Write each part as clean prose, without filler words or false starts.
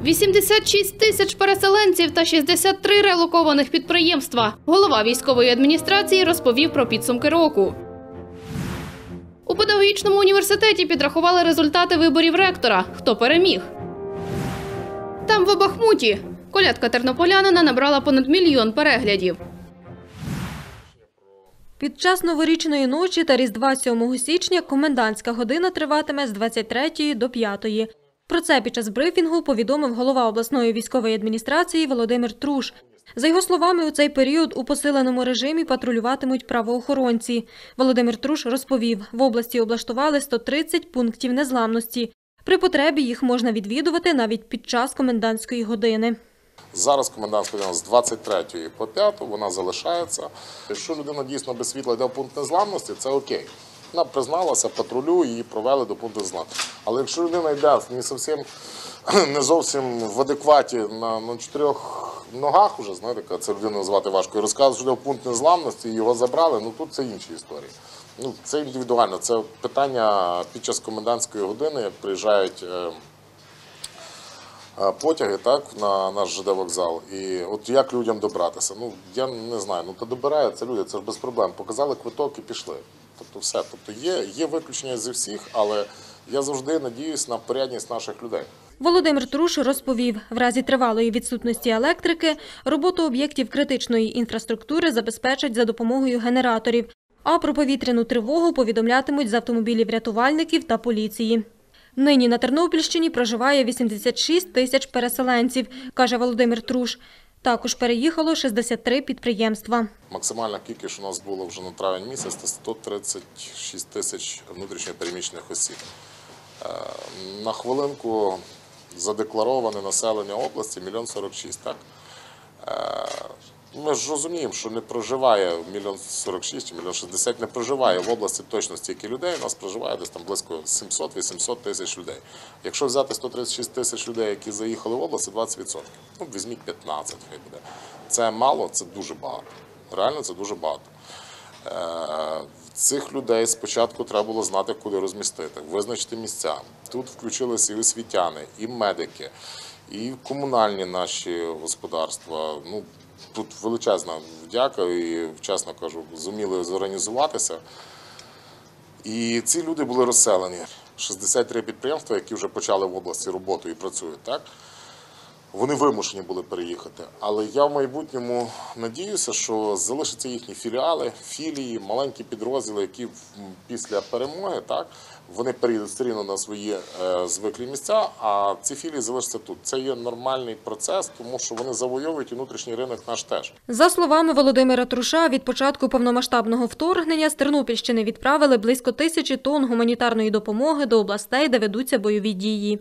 86 тисяч переселенців та 63 релокованих підприємства. Голова військової адміністрації розповів про підсумки року. У педагогічному університеті підрахували результати виборів ректора. Хто переміг? Там, в Бахмуті. Колядка тернополянина набрала понад 1 мільйон переглядів. Під час новорічної ночі та Різдва 7 січня комендантська година триватиме з 23 до 5. Про це під час брифінгу повідомив голова обласної військової адміністрації Володимир Труш. За його словами, у цей період у посиленому режимі патрулюватимуть правоохоронці. Володимир Труш розповів, в області облаштували 130 пунктів незламності. При потребі їх можна відвідувати навіть під час комендантської години. Зараз комендантська година з 23 по 5, вона залишається. Якщо людина дійсно без світла йде в пункт незламності, це окей. Вона призналася, патрулю, її провели до пункту незламності. Але якщо людина йде не зовсім в адекваті на 4 ногах, вже, знаєте, це людину назвати важко, і розказує, що йде в пункт незламності, і його забрали, тут це інші історії. Це індивідуально, це питання під час комендантської години, як приїжджають потяги, так, на наш ЖД-вокзал. І от як людям добратися? Я не знаю, та добираються люди, це ж без проблем. Показали квиток і пішли. Тобто все. Тобто є виключення зі всіх, але я завжди надіюсь на порядність наших людей. Володимир Труш розповів, в разі тривалої відсутності електрики роботу об'єктів критичної інфраструктури забезпечать за допомогою генераторів, а про повітряну тривогу повідомлятимуть з автомобілів рятувальників та поліції. Нині на Тернопільщині проживає 86 тисяч переселенців, каже Володимир Труш. Також переїхало 63 підприємства. Максимальна кількість у нас було вже на травень місяць – це 136 тисяч внутрішньо переміщених осіб. На хвилинку задеклароване населення області – 1 046 000, так? Ми ж розуміємо, що не проживає 1 046 000 чи 1 060 000, не проживає в області точно стільки людей, у нас проживає десь там близько 700-800 тисяч людей. Якщо взяти 136 тисяч людей, які заїхали в область, це 20%. Візьміть 15, хай буде. Це мало, це дуже багато. Реально це дуже багато. Цих людей спочатку треба було знати, куди розмістити, визначити місця. Тут включилися і освітяни, і медики, і комунальні наші господарства. Тут величезна вдяка і, чесно кажу, зуміли зорганізуватися. І ці люди були розселені. 63 підприємства, які вже почали в області роботу і працюють, так? Вони вимушені були переїхати. Але я в майбутньому надіюся, що залишаться їхні філіали, філії, маленькі підрозділи, які після перемоги, так, вони переїдуть все рівно на свої звиклі місця, а ці філії залишаться тут. Це є нормальний процес, тому що вони завойовують і внутрішній ринок наш теж. За словами Володимира Труша, від початку повномасштабного вторгнення з Тернопільщини відправили близько 1000 тонн гуманітарної допомоги до областей, де ведуться бойові дії.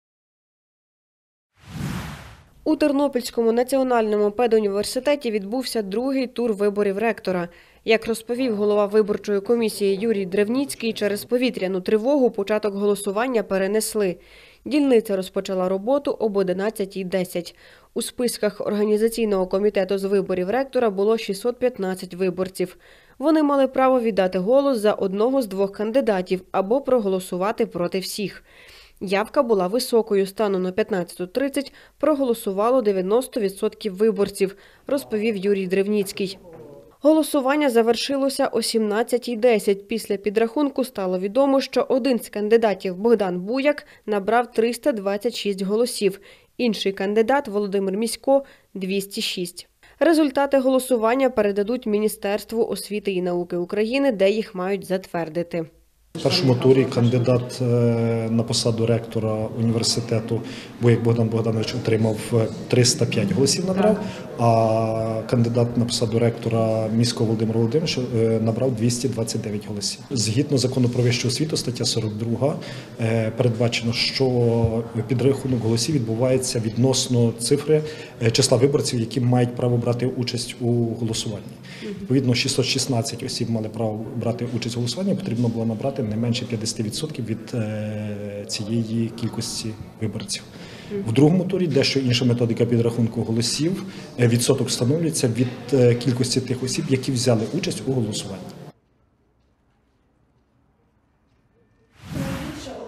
У Тернопільському національному педуніверситеті відбувся другий тур виборів ректора. Як розповів голова виборчої комісії Юрій Древніцький, через повітряну тривогу початок голосування перенесли. Дільниця розпочала роботу об 11:10. У списках Організаційного комітету з виборів ректора було 615 виборців. Вони мали право віддати голос за одного з 2 кандидатів або проголосувати проти всіх. Явка була високою. Станом на 15:30 проголосувало 90% виборців, розповів Юрій Древніцький. Голосування завершилося о 17:10. Після підрахунку стало відомо, що один з кандидатів, Богдан Буяк, набрав 326 голосів. Інший кандидат, Володимир Місько, – 206. Результати голосування передадуть Міністерству освіти і науки України, де їх мають затвердити. В першому турі кандидат на посаду ректора університету Буяк Богдан Богданович отримав 305 голосів, набрав, а кандидат на посаду ректора Міського Володимир Володимирович набрав 229 голосів. Згідно закону про вищу освіту, стаття 42, передбачено, що підрахунок голосів відбувається відносно цифри числа виборців, які мають право брати участь у голосуванні. Відповідно, 616 осіб мали право брати участь у голосуванні, потрібно було набрати не менше 50% від цієї кількості виборців. В другому турі дещо інша методика підрахунку голосів. Відсоток встановлюється від кількості тих осіб, які взяли участь у голосуванні. Найбільше отримали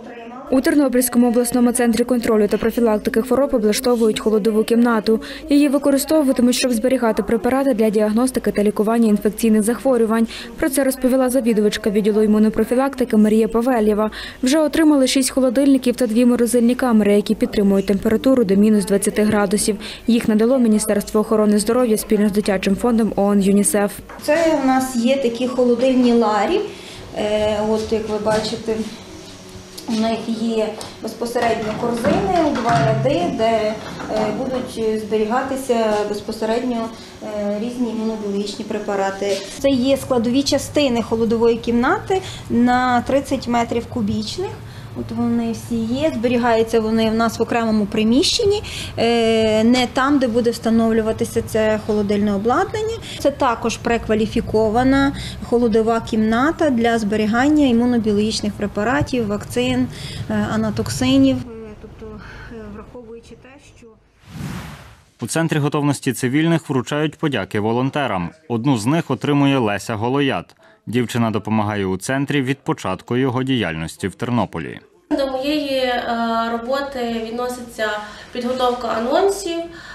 У Тернопільському обласному центрі контролю та профілактики хвороб облаштовують холодову кімнату. Її використовуватимуть, щоб зберігати препарати для діагностики та лікування інфекційних захворювань. Про це розповіла завідувачка відділу імунопрофілактики Марія Павельєва. Вже отримали 6 холодильників та 2 морозильні камери, які підтримують температуру до мінус 20 градусів. Їх надало Міністерство охорони здоров'я спільно з дитячим фондом ООН ЮНІСЕФ. Це у нас є такі холодильні ларі, от як ви бачите. У них є безпосередньо корзини у 2 ряди, де будуть зберігатися безпосередньо різні імунобіологічні препарати. Це є складові частини холодової кімнати на 30 метрів кубічних. От вони всі є, зберігаються вони в нас в окремому приміщенні, не там, де буде встановлюватися це холодильне обладнання. Це також прекваліфікована холодова кімната для зберігання імунобіологічних препаратів, вакцин, анатоксинів. Тобто, враховуючи те, що... У Центрі готовності цивільних вручають подяки волонтерам. Одну з них отримує Леся Голоят. Дівчина допомагає у центрі від початку його діяльності в Тернополі. До моєї роботи відноситься підготовка анонсів,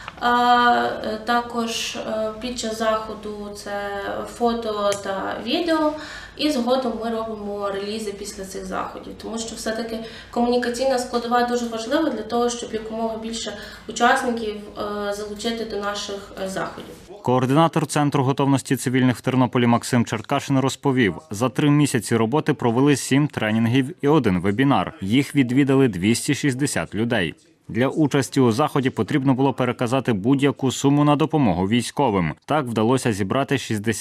також під час заходу це фото та відео, і згодом ми робимо релізи після цих заходів, тому що все-таки комунікаційна складова дуже важлива для того, щоб якомога більше учасників залучити до наших заходів. Координатор Центру готовності цивільних в Тернополі Максим Черкашин розповів, за 3 місяці роботи провели 7 тренінгів і 1 вебінар. Їх відвідали 260 людей. Для участі у заході потрібно було переказати будь-яку суму на допомогу військовим. Так вдалося зібрати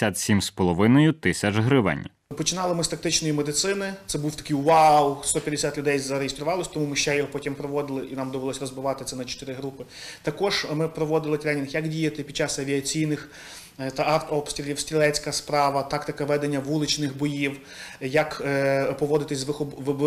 67,5 тисяч гривень. Починали ми з тактичної медицини, це був такий вау, 150 людей зареєструвалися, тому ми ще його потім проводили і нам довелося розбивати це на 4 групи. Також ми проводили тренінг, як діяти під час авіаційних та артобстрілів, стрілецька справа, тактика ведення вуличних боїв, як поводитись з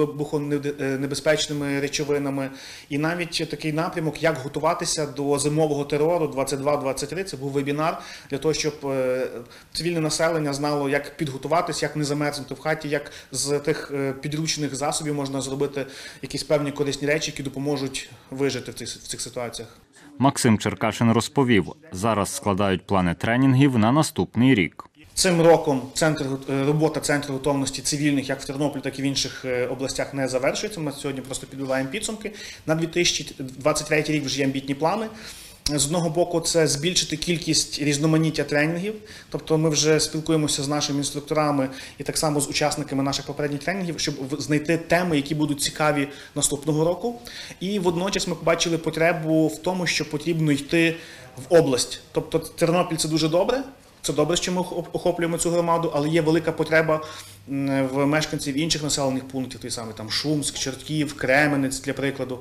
вибухонебезпечними речовинами. І навіть такий напрямок, як готуватися до зимового терору 22-23, це був вебінар для того, щоб цивільне населення знало, як підготуватися, як не замерзнути в хаті, як з тих підручних засобів можна зробити якісь певні корисні речі, які допоможуть вижити в цих ситуаціях. Максим Черкашин розповів, зараз складають плани тренінгів на наступний рік. Цим роком робота Центру готовності цивільних як в Тернополі, так і в інших областях не завершується. Ми сьогодні просто підбиваємо підсумки. На 2023 рік вже є амбітні плани. З одного боку, це збільшити кількість різноманіття тренінгів, тобто ми вже спілкуємося з нашими інструкторами і так само з учасниками наших попередніх тренінгів, щоб знайти теми, які будуть цікаві наступного року. І водночас ми побачили потребу в тому, що потрібно йти в область. Тобто Тернопіль – це дуже добре, це добре, що ми охоплюємо цю громаду, але є велика потреба в мешканців інших населених пунктів, той самий там Шумськ, Чортків, Кременець, для прикладу.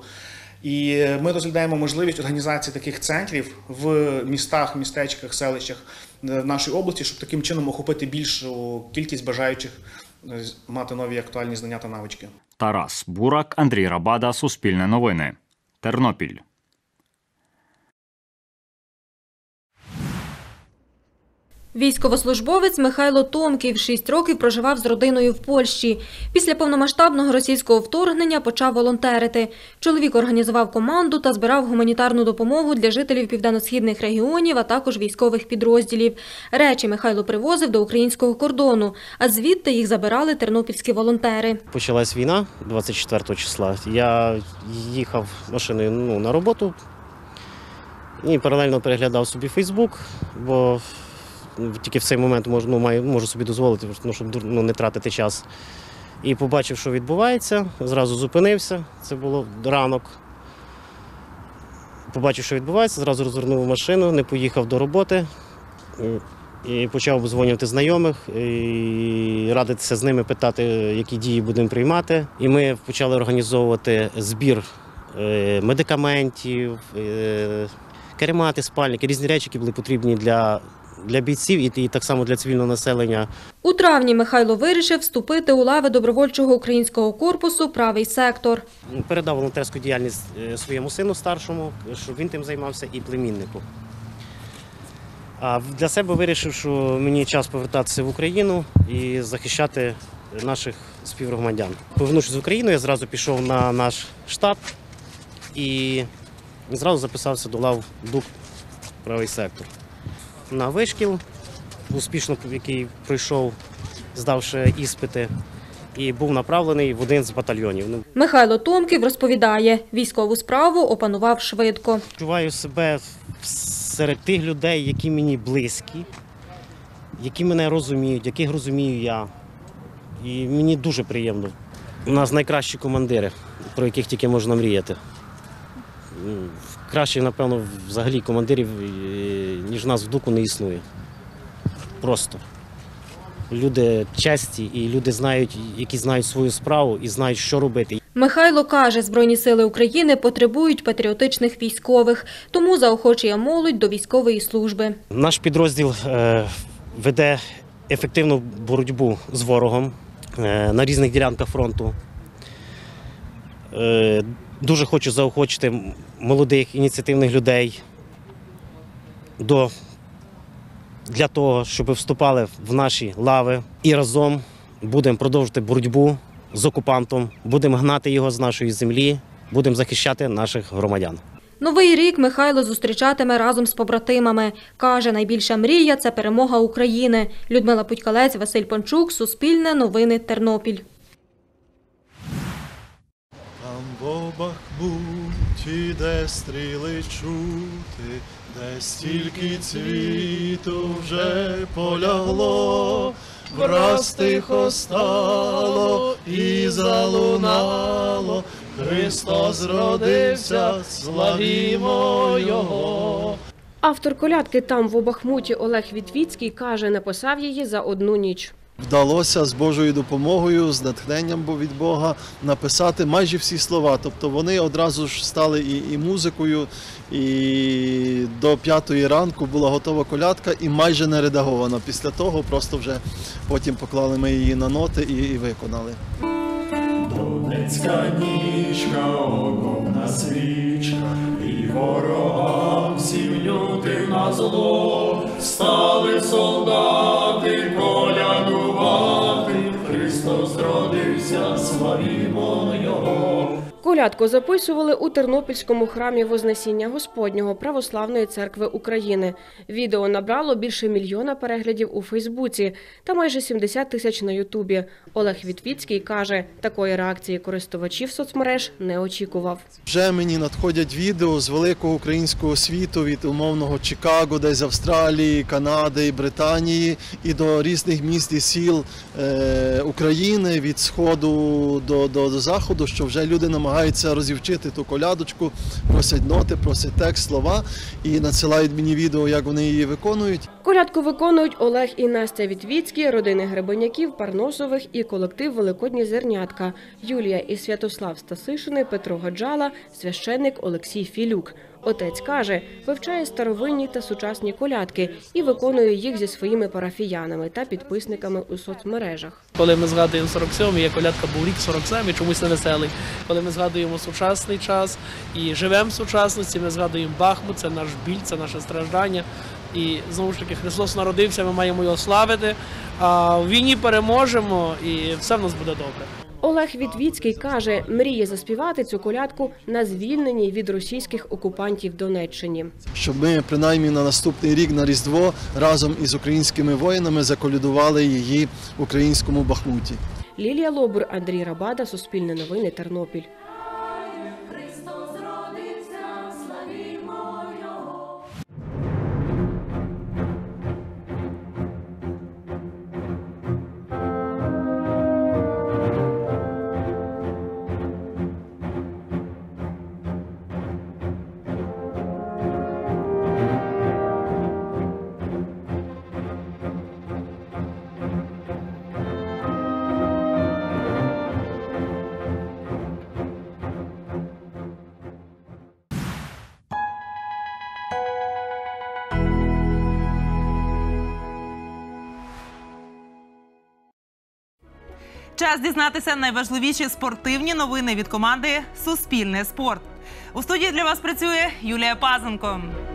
І ми розглядаємо можливість організації таких центрів в містах, містечках, селищах нашої області, щоб таким чином охопити більшу кількість бажаючих мати нові актуальні знання та навички. Тарас Бурак, Андрій Рабада, Суспільне новини. Тернопіль. Військовослужбовець Михайло Томків 6 років проживав з родиною в Польщі. Після повномасштабного російського вторгнення почав волонтерити. Чоловік організував команду та збирав гуманітарну допомогу для жителів південно-східних регіонів, а також військових підрозділів. Речі Михайло привозив до українського кордону, а звідти їх забирали тернопільські волонтери. Почалась війна 24 числа. Я їхав машиною на роботу і паралельно переглядав собі Фейсбук, бо тільки в цей момент можу собі дозволити, щоб не тратити час. І побачив, що відбувається, зразу зупинився, це було ранок. Побачив, що відбувається, зразу розвернув машину, не поїхав до роботи і почав обдзвонювати знайомих, і радитися з ними, питати, які дії будемо приймати. І ми почали організовувати збір медикаментів, каремати, спальники, різні речі, які були потрібні для бійців і так само для цивільного населення. У травні Михайло вирішив вступити у лави добровольчого українського корпусу «Правий сектор». Передав волонтерську діяльність своєму сину старшому, щоб він тим займався, і племіннику. А для себе вирішив, що мені час повертатися в Україну і захищати наших співгромадян. Повернувшись в Україну, я зразу пішов на наш штаб і зразу записався до лав ДУК «Правий сектор». На вишкіл, успішно який пройшов, здавши іспити, і був направлений в один з батальйонів. Михайло Томків розповідає, військову справу опанував швидко. Відчуваю себе серед тих людей, які мені близькі, які мене розуміють, яких розумію я. І мені дуже приємно. У нас найкращі командири, про яких тільки можна мріяти. Кращих, напевно, взагалі командирів, ніж нас в ДУКу, не існує. Просто. Люди честі і люди, які знають свою справу і знають, що робити. Михайло каже, Збройні сили України потребують патріотичних військових, тому заохочує молодь до військової служби. Наш підрозділ веде ефективну боротьбу з ворогом на різних ділянках фронту. Дуже хочу заохочити молодих ініціативних людей для того, щоб вступали в наші лави. І разом будемо продовжувати боротьбу з окупантом, будемо гнати його з нашої землі, будемо захищати наших громадян. Новий рік Михайло зустрічатиме разом з побратимами. Каже, найбільша мрія – це перемога України. Людмила Путькалець, Василь Панчук, Суспільне, Новини, Тернопіль. Там в Бахмуті, де стріли чути, де стільки цвіту вже полягло, враз тихо стало і залунало, Христос родився, славімо Його. Автор колядки «Там в Бахмуті» Олег Вітвіцький каже, написав її за одну ніч. Вдалося з Божою допомогою, з натхненням від Бога написати майже всі слова. Тобто вони одразу ж стали і музикою, і до 5-ї ранку була готова колядка і майже не редагована. Після того просто вже потім поклали ми її на ноти і виконали. Донецька нічка, огонна свічка, і ворогам всім лютим на зло, стали солдати колядувати, Христос родився, славімо Його. Колядку записували у Тернопільському храмі Вознесіння Господнього Православної церкви України. Відео набрало більше 1 мільйона переглядів у Фейсбуці та майже 70 тисяч на Ютубі. Олег Вітвіцький каже, такої реакції користувачів соцмереж не очікував. Вже мені надходять відео з великого українського світу, від умовного Чикаго, десь з Австралії, Канади, Британії і до різних міст і сіл України, від сходу до заходу, що вже люди намагаються розівчити ту колядочку, просять ноти, просять текст, слова і надсилають мені відео, як вони її виконують. Колядку виконують Олег і Настя Вітвіцькі, родини Гребеняків, Парносових і колектив «Великодні зернятка», Юлія і Святослав Стасишини, Петро Гаджала, священник Олексій Філюк. Отець каже, вивчає старовинні та сучасні колядки і виконує їх зі своїми парафіянами та підписниками у соцмережах. Коли ми згадуємо 47-й, є колядка «Був рік 47-й», чомусь не веселий. Коли ми згадуємо сучасний час і живемо в сучасності, ми згадуємо Бахмут, це наш біль, це наше страждання. І, знову ж таки, Христос народився, ми маємо його славити, а в війні переможемо і все в нас буде добре. Олег Вітвіцький каже, мріє заспівати цю колядку на звільненій від російських окупантів Донеччині. Щоб ми, принаймні, на наступний рік, на Різдво, разом із українськими воїнами заколядували її в українському Бахмуті. Лілія Лобур, Андрій Рабада, Суспільне новини, Тернопіль. Час дізнатися найважливіші спортивні новини від команди «Суспільне спорт». У студії для вас працює Юлія Пазенко.